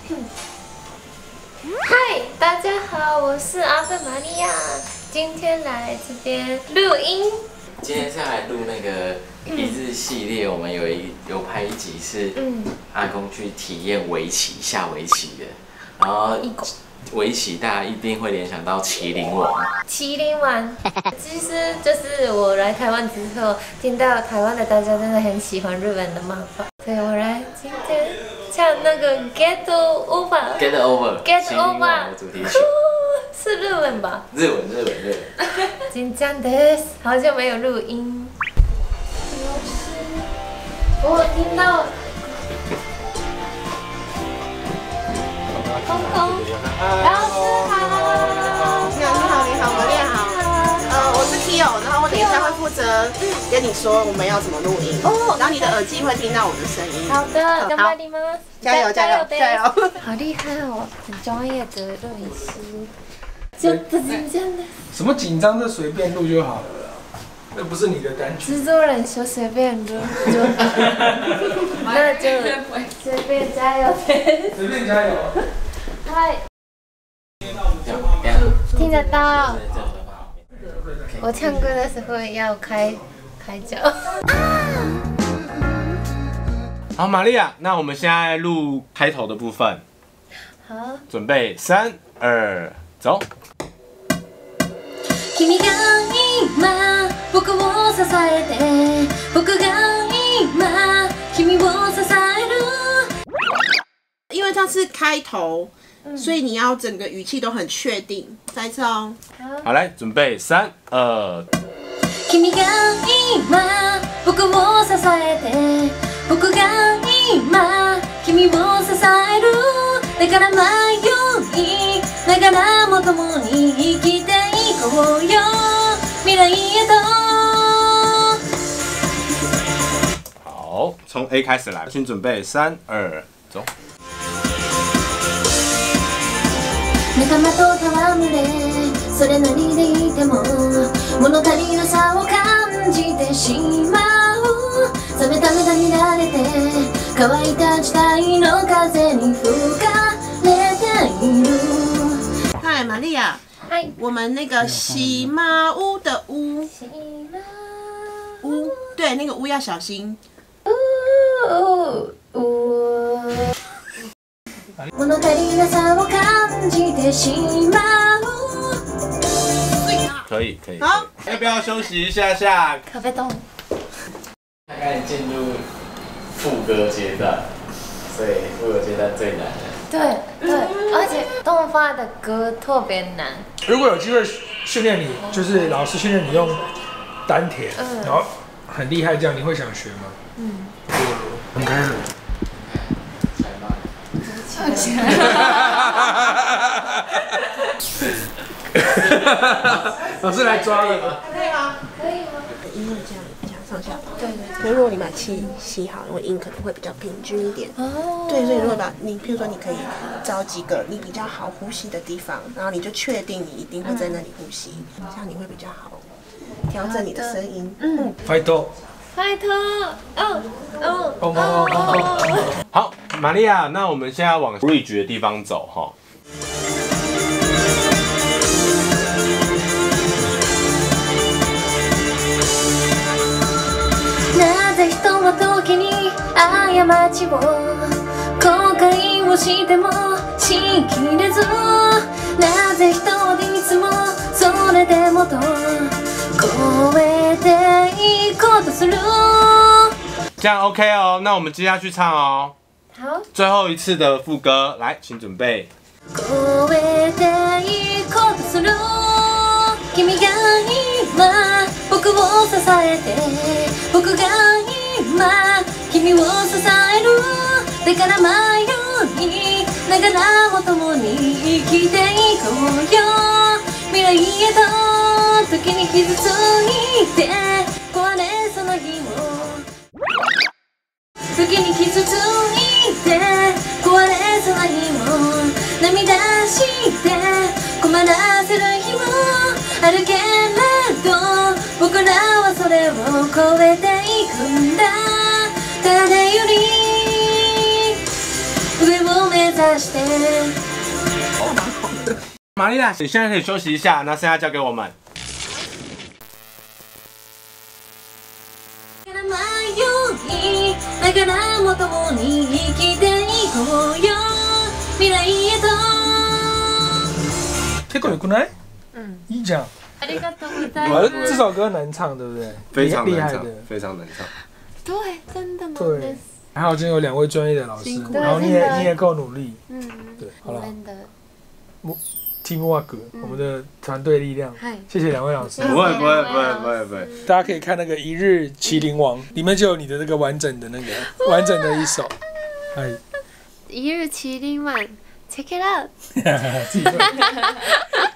嗨，大家好，我是阿芬玛利亚，今天来这边录音。 今天是要来录那个一日系列，我们有拍一集是阿公去体验围棋下围棋的，然后围棋大家一定会联想到麒麟王。 麒麟王，其实就是我来台湾之后，听到台湾的大家真的很喜欢日本的漫画，所以我来今天唱那个 Get Over。Get Over 的主题曲。 是日文吧？ 日文。 紧张です，好久没有录音。我听到公公，老师好。 你好，我练好。我是 Kyo， 然后我等一下会负责跟你说我们要怎么录音。哦。然后你的耳机会听到我的声音。 好的，頑張ります。 加油！ 好厉害哦，很专业的录音师。就不紧张的。 什么紧张的随便录就好了啦，那不是你的单曲。 制作人说随便录就好，那就随便加油呗。 随便加油。 嗨，听得到。我唱歌的时候要开脚。 好，玛利亚，那我们现在录开头的部分。 好， 准备3、2，走。 君が今僕を支えて僕が今君を支える。 因为它是开头，所以你要整个语气都很确定。再一次哦。 好，来，准备3、2。 君が今僕を支えて僕が今君を支える。だから迷いながらも共に生きていこうよ未来へと。 好，从 A 开始来，请准备3、2，走。 仲間と戯れそれなりでいても物足りなさを感じてしまう。冷めた目で見られて乾いた時代の風に吹かれている。 嗨，玛利亚。 嗨， 我们那个喜马屋的屋，屋，对，那个屋要小心。 物足りなさを感じてしまう。 可以。 好， 要不要休息一下下？ 咖啡豆。 开始进入副歌阶段，所以副歌阶段最难的。 对，而且动画的歌特别难。 如果有机会训练你，就是老师训练你用丹田，然后很厉害这样，你会想学吗？很开心。老师来抓了吗？ 可以吗？ 可以吗？ 音会这样上下。 对。 所以如果你把气吸好，因为音可能会比较平均一点。哦。对，所以如果譬如说你可以找几个你比较好呼吸的地方，然后你就确定你一定会在那里呼吸，这样你会比较好调整你的声音。 拜托。 好，玛利亚，那我们现在往 bridge 的地方走哈。 なぜ人は時に過ちを後悔をしてもしきれず。なぜ人はいつもそれでもと超えていこうとする。 这样 OK 哦，那我们接下去唱哦。 好， 最后一次的副歌，来，請準備。 超えていこうとする。君が今僕を支えて僕が今君を支える。だから迷いながらも共に生きていこうよ未来へと。時に傷ついて壊れそうな日も時に傷ついて壊れそうな日も涙して困らせる日もあるけれど僕らはそれを超えていくんだ。誰より上を目指指して玛丽娜，你现在可以休息一下，那剩下交给我们。 だからも共に生きていこうよ未来へと結構良くない？いいじゃん。 ありがとうございます。 这首歌难唱，对不对？ 非常难唱厉害的，， 非常难唱。 对，真的对吗？ 还好今天有2位专业的老师，然后你也够努力，对，好了。Teamwork，我们的团队力量，谢谢2位老师。 不会不会不会不会不会， 大家可以看那个《一日麒麟王》，里面就有你的那个完整的一首。哎， 一日麒麟王，check it out。 自己做。